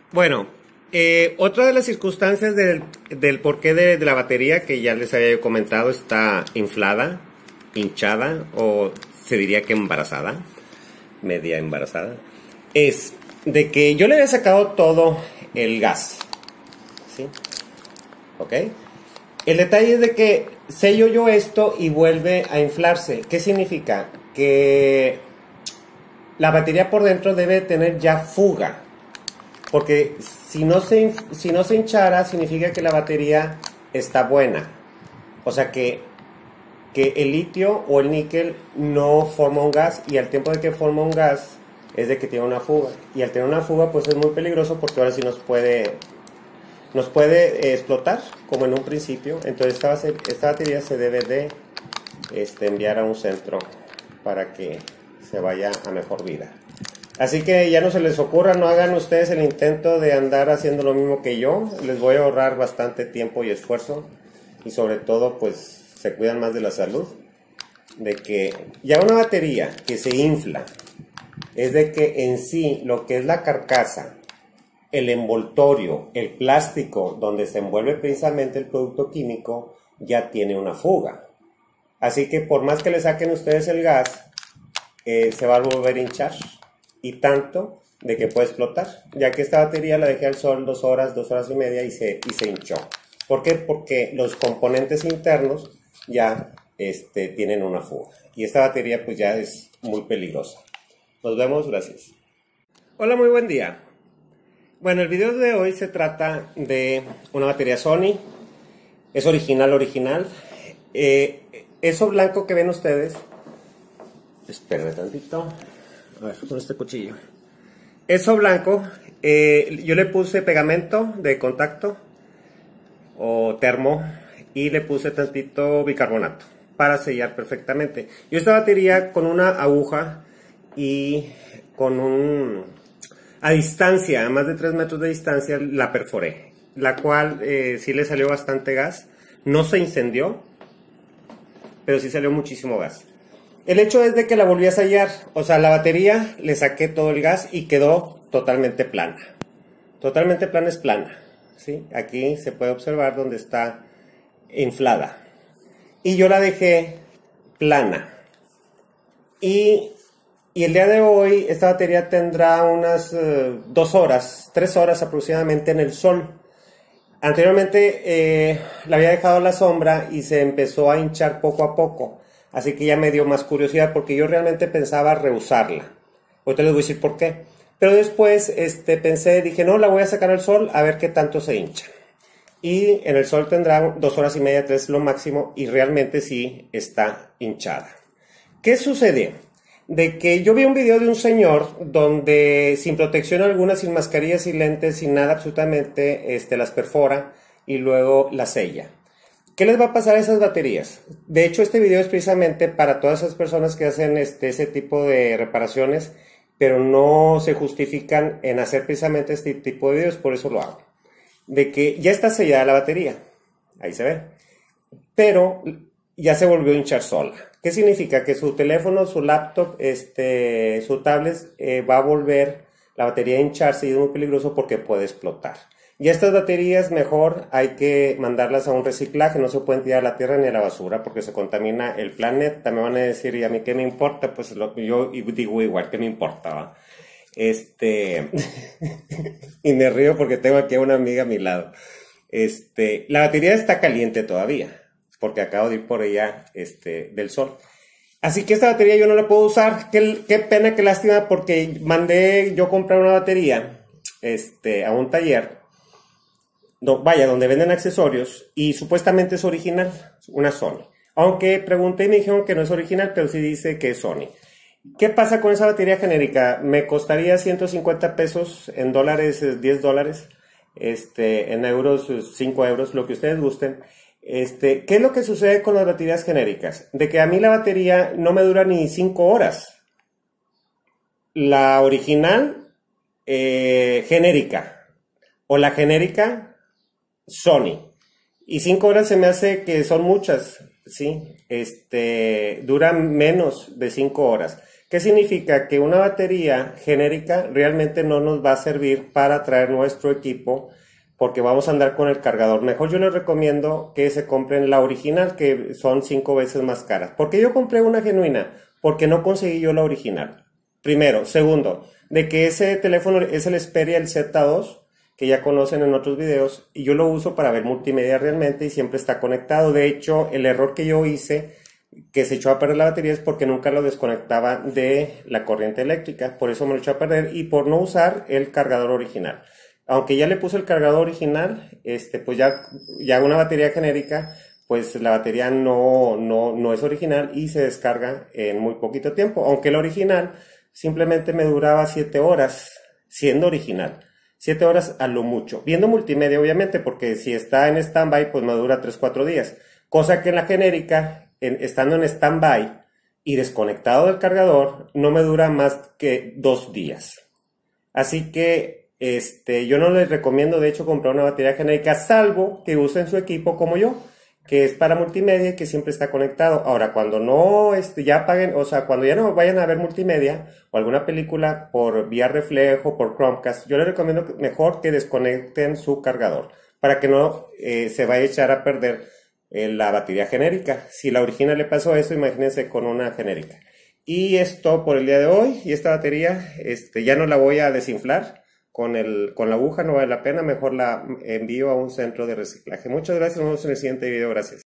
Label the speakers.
Speaker 1: Bueno, otra de las circunstancias del porqué de la batería, que ya les había comentado, está inflada, hinchada o se diría que embarazada, media embarazada, es de que yo le había sacado todo el gas, ¿sí? ¿Ok? El detalle es de que sello yo esto y vuelve a inflarse. ¿Qué significa? Que la batería por dentro debe tener ya fuga. Porque si no se hinchara, significa que la batería está buena. O sea que el litio o el níquel no forma un gas, y al tiempo de que forma un gas es de que tiene una fuga. Y al tener una fuga pues es muy peligroso, porque ahora sí nos puede explotar como en un principio. Entonces esta batería se debe de enviar a un centro para que se vaya a mejor vida. Así que ya no se les ocurra, no hagan ustedes el intento de andar haciendo lo mismo que yo. Les voy a ahorrar bastante tiempo y esfuerzo, y sobre todo pues se cuidan más de la salud. De que ya una batería que se infla es de que en sí lo que es la carcasa, el envoltorio, el plástico donde se envuelve precisamente el producto químico, ya tiene una fuga. Así que por más que le saquen ustedes el gas, se va a volver a hinchar, y tanto de que puede explotar, ya que esta batería la dejé al sol 2 horas, 2 horas y media, y se hinchó. ¿Por qué? Porque los componentes internos ya tienen una fuga, y esta batería pues ya es muy peligrosa. Nos vemos, gracias. Hola, muy buen día. Bueno, el video de hoy se trata de una batería Sony. Es original. Eso blanco que ven ustedes, espérenme tantito, a ver, con este cuchillo. Eso blanco, yo le puse pegamento de contacto o termo, y le puse tantito bicarbonato para sellar perfectamente. Yo esta batería con una aguja y a distancia, a más de 3 metros de distancia, la perforé, la cual sí le salió bastante gas. No se incendió, pero sí salió muchísimo gas. El hecho es de que la volví a sellar, o sea, la batería le saqué todo el gas y quedó totalmente plana. Totalmente plana es plana, ¿sí? Aquí se puede observar donde está inflada. Y yo la dejé plana. Y el día de hoy esta batería tendrá unas 2 horas, 3 horas aproximadamente en el sol. Anteriormente la había dejado a la sombra y se empezó a hinchar poco a poco. Así que ya me dio más curiosidad, porque yo realmente pensaba reusarla. Ahorita les voy a decir por qué. Pero después dije, no, la voy a sacar al sol a ver qué tanto se hincha. Y en el sol tendrá 2 horas y media, 3 lo máximo, y realmente sí está hinchada. ¿Qué sucede? De que yo vi un video de un señor donde sin protección alguna, sin mascarillas, sin lentes, sin nada absolutamente, las perfora y luego las sella. ¿Qué les va a pasar a esas baterías? De hecho, este video es precisamente para todas esas personas que hacen ese tipo de reparaciones, pero no se justifican en hacer precisamente este tipo de videos, por eso lo hago. De que ya está sellada la batería, ahí se ve, pero ya se volvió a hinchar sola. ¿Qué significa? Que su teléfono, su laptop, su tablet, va a volver la batería a hincharse, y es muy peligroso porque puede explotar. Y estas baterías mejor hay que mandarlas a un reciclaje, no se pueden tirar a la tierra ni a la basura porque se contamina el planeta. Me van a decir, ¿y a mí qué me importa? Pues yo digo igual, ¿qué me importa? ¿Va? Y me río porque tengo aquí a una amiga a mi lado. La batería está caliente todavía, porque acabo de ir por ella del sol. Así que esta batería yo no la puedo usar. Qué pena, qué lástima, porque mandé yo comprar una batería a un taller, donde venden accesorios, y supuestamente es original, una Sony. Aunque pregunté y me dijeron que no es original, pero sí dice que es Sony. ¿Qué pasa con esa batería genérica? Me costaría 150 pesos, en dólares 10 dólares, en euros 5 euros, lo que ustedes gusten. ¿Qué es lo que sucede con las baterías genéricas? De que a mí la batería no me dura ni 5 horas. La original, genérica, o la genérica Sony, y 5 horas se me hace que son muchas, ¿sí? Dura menos de 5 horas. ¿Qué significa? Que una batería genérica realmente no nos va a servir para traer nuestro equipo porque vamos a andar con el cargador. Mejor yo les recomiendo que se compren la original, que son 5 veces más caras. ¿Por qué yo compré una genuina? Porque no conseguí yo la original. Primero. Segundo, de que ese teléfono es el Xperia, el Z2, que ya conocen en otros videos, y yo lo uso para ver multimedia realmente y siempre está conectado. De hecho, el error que yo hice, que se echó a perder la batería, es porque nunca lo desconectaba de la corriente eléctrica. Por eso me lo echó a perder y por no usar el cargador original. Aunque ya le puse el cargador original, pues ya una batería genérica, pues la batería no es original y se descarga en muy poquito tiempo. Aunque la original simplemente me duraba 7 horas, siendo original. 7 horas a lo mucho. Viendo multimedia, obviamente, porque si está en stand-by, pues me dura 3-4 días. Cosa que en la genérica, estando en stand-by y desconectado del cargador, no me dura más que 2 días. Así que yo no les recomiendo, de hecho, comprar una batería genérica, salvo que usen su equipo como yo, que es para multimedia y que siempre está conectado. Ahora, cuando no ya apaguen, o sea, cuando ya no vayan a ver multimedia o alguna película por vía reflejo, por Chromecast, yo les recomiendo mejor que desconecten su cargador para que no se vaya a echar a perder la batería genérica. Si la original le pasó eso, imagínense con una genérica. Y esto por el día de hoy. Y esta batería ya no la voy a desinflar con la aguja, no vale la pena, mejor la envío a un centro de reciclaje. Muchas gracias, nos vemos en el siguiente video, gracias.